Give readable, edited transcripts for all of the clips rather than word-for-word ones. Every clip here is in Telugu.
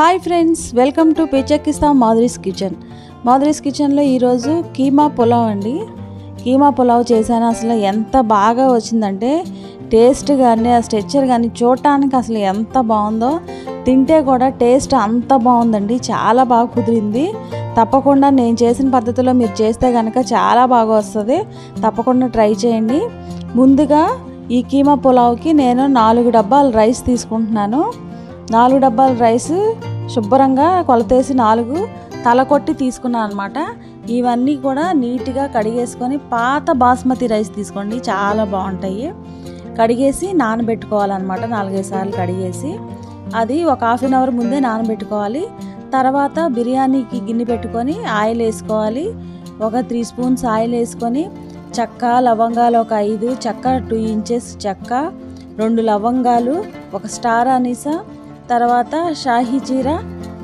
హాయ్ ఫ్రెండ్స్, వెల్కమ్ టు పేచెక్కిస్తాం మాధురీస్ కిచెన్. మాధురీస్ కిచెన్లో ఈరోజు కీమా పులావ్ అండి. కీమా పులావ్ చేశాను. అసలు ఎంత బాగా వచ్చిందంటే టేస్ట్ కానీ ఆ స్ట్రక్చర్ కానీ చూడటానికి అసలు ఎంత బాగుందో, తింటే కూడా టేస్ట్ అంత బాగుందండి. చాలా బాగా కుదిరింది. తప్పకుండా నేను చేసిన పద్ధతిలో మీరు చేస్తే కనుక చాలా బాగా వస్తుంది. తప్పకుండా ట్రై చేయండి. ముందుగా ఈ కీమా పులావ్కి నేను 4 డబ్బాలు రైస్ తీసుకుంటున్నాను. 4 డబ్బాల రైస్ శుభ్రంగా కొలతేసి 4 తలకొట్టి తీసుకున్నాను అనమాట. ఇవన్నీ కూడా నీట్గా కడిగేసుకొని పాత బాస్మతి రైస్ తీసుకోండి, చాలా బాగుంటాయి. కడిగేసి నానబెట్టుకోవాలన్నమాట. 4-5 సార్లు కడిగేసి అది ఒక హాఫ్ అన్ అవర్ ముందే నానబెట్టుకోవాలి. తర్వాత బిర్యానీకి గిన్నె పెట్టుకొని ఆయిల్ వేసుకోవాలి. ఒక 3 స్పూన్స్ ఆయిల్ వేసుకొని చెక్క లవంగాలు ఒక 5, చెక్క 2 ఇంచెస్ చెక్క, 2 లవంగాలు, ఒక స్టార్ అనీసా, తర్వాత షాహీ జీరా,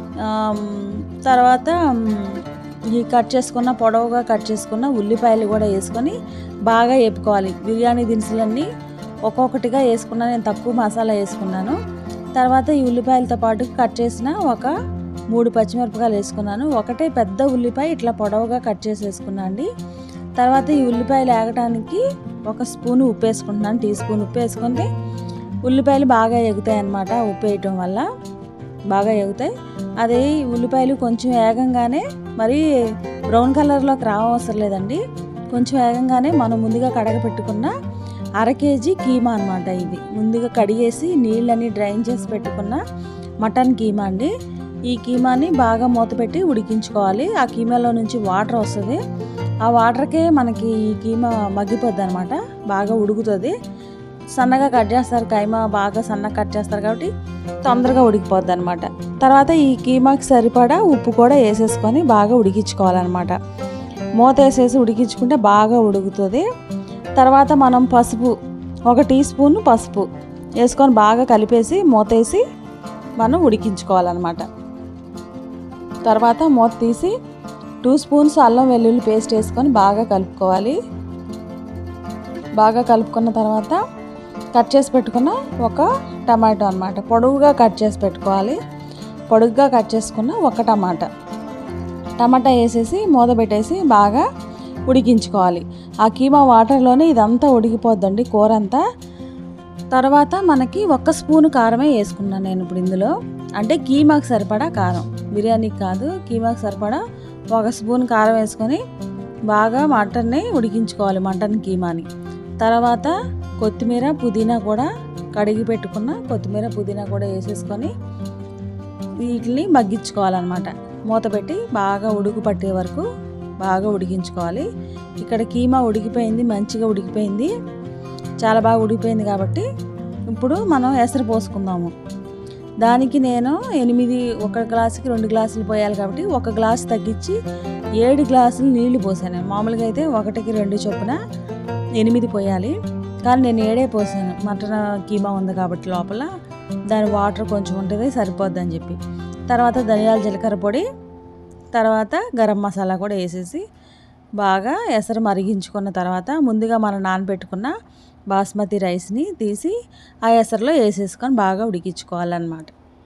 తర్వాత ఈ కట్ చేసుకున్న పొడవుగా కట్ చేసుకున్న ఉల్లిపాయలు కూడా వేసుకొని బాగా వేపుకోవాలి. బిర్యానీ దినుసులన్నీ ఒక్కొక్కటిగా వేసుకున్నాను. నేను తక్కువ మసాలా వేసుకున్నాను. తర్వాత ఈ ఉల్లిపాయలతో పాటు కట్ చేసిన ఒక 3 పచ్చిమిరపకాయలు వేసుకున్నాను. ఒకటే పెద్ద ఉల్లిపాయ ఇట్లా పొడవుగా కట్ చేసి వేసుకున్నాను అండి. తర్వాత ఈ ఉల్లిపాయలు వేగటానికి ఒక స్పూన్ ఉప్పు వేసుకుంటున్నాను. టీ స్పూన్ ఉప్పు వేసుకుంటే ఉల్లిపాయలు బాగా ఎగుతాయి అన్నమాట. ఉప్పు వేయటం వల్ల బాగా ఎగుతాయి. అదే ఉల్లిపాయలు కొంచెం వేగంగానే, మరి బ్రౌన్ కలర్లోకి రావసరం లేదండి. కొంచెం వేగంగానే మనం ముందుగా కడగపెట్టుకున్న 1/2 కేజీ కీమా అనమాట. ఇది ముందుగా కడిగేసి నీళ్ళని డ్రైన్ చేసి పెట్టుకున్న మటన్ కీమా అండి. ఈ కీమాని బాగా మూతపెట్టి ఉడికించుకోవాలి. ఆ కీమాలో నుంచి వాటర్ వస్తుంది. ఆ వాటర్కే మనకి ఈ కీమా మగ్గిపోద్ది అనమాట. బాగా ఉడుకుతుంది. సన్నగా కట్ చేస్తారు, కీమా బాగా సన్నగా కట్ చేస్తారు కాబట్టి తొందరగా ఉడికిపోద్ది అనమాట. తర్వాత ఈ కీమాకి సరిపడా ఉప్పు కూడా వేసేసుకొని బాగా ఉడికించుకోవాలన్నమాట. మూత వేసేసి ఉడికించుకుంటే బాగా ఉడుకుతుంది. తర్వాత మనం పసుపు, 1 టీ స్పూన్ పసుపు వేసుకొని బాగా కలిపేసి మూతేసి మనం ఉడికించుకోవాలన్నమాట. తర్వాత మూత తీసి 2 స్పూన్స్ అల్లం వెల్లుల్లి పేస్ట్ వేసుకొని బాగా కలుపుకోవాలి. బాగా కలుపుకున్న తర్వాత కట్ చేసి పెట్టుకున్న ఒక టమాటో అనమాట, పొడవుగా కట్ చేసి పెట్టుకోవాలి. పొడుగ్గా కట్ చేసుకున్న ఒక టమాటా వేసేసి మూత పెట్టేసి బాగా ఉడికించుకోవాలి. ఆ కీమా వాటర్లోనే ఇదంతా ఉడికిపోద్దండి, కూర అంతా. తర్వాత మనకి 1 స్పూను కారమే వేసుకున్నాను నేను ఇప్పుడు ఇందులో. అంటే కీమాకి సరిపడా కారం, బిర్యానీకి కాదు, కీమాకి సరిపడా 1 స్పూన్ కారం వేసుకొని బాగా మటన్ని ఉడికించుకోవాలి, మటన్ కీమాని. తర్వాత కొత్తిమీర పుదీనా కూడా కడిగి పెట్టుకున్న కొత్తిమీర పుదీనా కూడా వేసేసుకొని వీటిని మగ్గించుకోవాలన్నమాట. మూత పెట్టి బాగా ఉడుకు పట్టే వరకు బాగా ఉడికించుకోవాలి. ఇక్కడ కీమా ఉడికిపోయింది, మంచిగా ఉడికిపోయింది, చాలా బాగా ఉడికిపోయింది. కాబట్టి ఇప్పుడు మనం ఎసరు పోసుకుందాము. దానికి నేను 1 గ్లాసుకి 2 గ్లాసులు పోయాలి కాబట్టి 1 గ్లాసు తగ్గించి 7 గ్లాసులు నీళ్లు పోసాను. మామూలుగా అయితే 1కి 2 చొప్పున 8 పోయాలి, కానీ నేను 7 పోసాను. మటన్ కీమా ఉంది కాబట్టి లోపల దాని వాటర్ కొంచెం ఉంటుంది, సరిపోద్ది అని చెప్పి. తర్వాత ధనియాల జీలకర్ర పొడి, తర్వాత గరం మసాలా కూడా వేసేసి బాగా ఎసరు మరిగించుకున్న తర్వాత ముందుగా మనం నానబెట్టుకున్న బాస్మతి రైస్ని తీసి ఆ ఎసరులో వేసేసుకొని బాగా ఉడికించుకోవాలన్నమాట.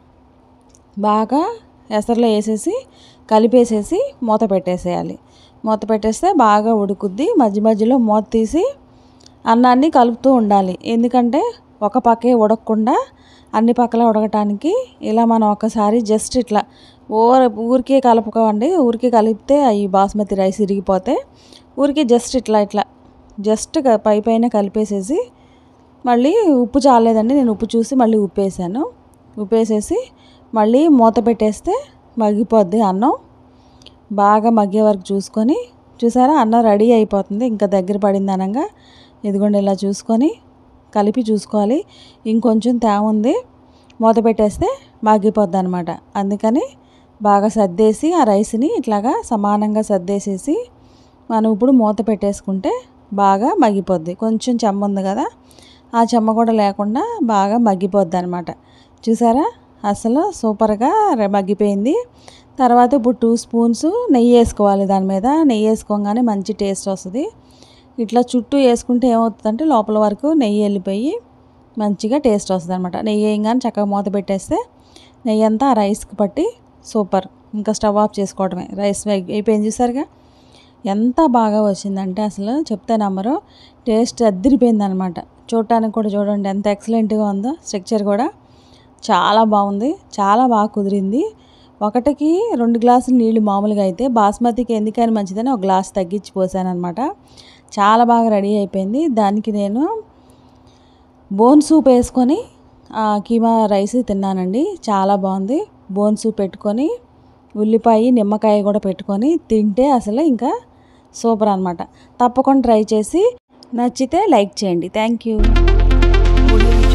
బాగా ఎసరులో వేసేసి కలిపేసేసి మూత పెట్టేసేయాలి. మూత పెట్టేస్తే బాగా ఉడుకుద్ది. మధ్య మధ్యలో మూత తీసి అన్నాన్ని కలుపుతూ ఉండాలి. ఎందుకంటే ఒక పక్కే ఉడకకుండా అన్ని పక్కల ఉడకటానికి ఇలా మనం ఒకసారి జస్ట్ ఇట్లా ఊరికే కలుపుకోండి. ఊరికే కలిపితే అవి బాస్మతి రైస్ ఇరిగిపోతే ఊరికే జస్ట్ ఇట్లా జస్ట్ పైన కలిపేసేసి మళ్ళీ ఉప్పు చాలేదండి, నేను ఉప్పు చూసి మళ్ళీ ఉప్పు వేసాను. ఉప్పు వేసేసి మళ్ళీ మూత పెట్టేస్తే మగ్గిపోద్ది అన్నం. బాగా మగ్గే వరకు చూసుకొని, చూసారా అన్నం రెడీ అయిపోతుంది. ఇంకా దగ్గర పడింది అనగా ఇదిగోండి ఇలా చూసుకొని కలిపి చూసుకోవాలి. ఇంకొంచెం తేమ ఉంది, మూత పెట్టేస్తే మగ్గిపోద్ది అనమాట. అందుకని బాగా సర్దేసి ఆ రైస్ని ఇట్లాగా సమానంగా సర్దేసేసి మనం ఇప్పుడు మూత పెట్టేసుకుంటే బాగా మగ్గిపోద్ది. కొంచెం చెమ్మ ఉంది కదా, ఆ చెమ్మ కూడా లేకుండా బాగా మగ్గిపోద్ది అనమాట. చూసారా అసలు సూపర్గా మగ్గిపోయింది. తర్వాత ఇప్పుడు 2 స్పూన్స్ నెయ్యి వేసుకోవాలి. దాని మీద నెయ్యి వేసుకోగానే మంచి టేస్ట్ వస్తుంది. ఇట్లా చుట్టూ వేసుకుంటే ఏమవుతుందంటే లోపల వరకు నెయ్యి వెళ్ళిపోయి మంచిగా టేస్ట్ వస్తుంది అనమాట. నెయ్యి వేయగానే చక్కగా మూత పెట్టేస్తే నెయ్యి అంతా ఆ రైస్కి పట్టి సూపర్. ఇంకా స్టవ్ ఆఫ్ చేసుకోవడమే. రైస్ అయిపోయింది చూసారుగా, ఎంత బాగా వచ్చిందంటే అసలు చెప్తే నమ్మరు. టేస్ట్ అద్దరిపోయిందనమాట. చూడటానికి కూడా చూడండి ఎంత ఎక్సలెంట్గా ఉందో. స్ట్రక్చర్ కూడా చాలా బాగుంది, చాలా బాగా కుదిరింది. ఒకటికి 2 గ్లాసులు నీళ్ళు మామూలుగా అయితే బాస్మతికి ఎందుకని మంచిదని ఒక గ్లాస్ తగ్గించి పోసాను అనమాట. చాలా బాగా రెడీ అయిపోయింది. దానికి నేను బోన్ సూప్ వేసుకొని కీమా రైస్ తిన్నానండి. చాలా బాగుంది. బోన్ సూప్ పెట్టుకొని ఉల్లిపాయ నిమ్మకాయ కూడా పెట్టుకొని తింటే అసలు ఇంకా సూపర్ అనమాట. తప్పకుండా ట్రై చేసి నచ్చితే లైక్ చేయండి. Thank you.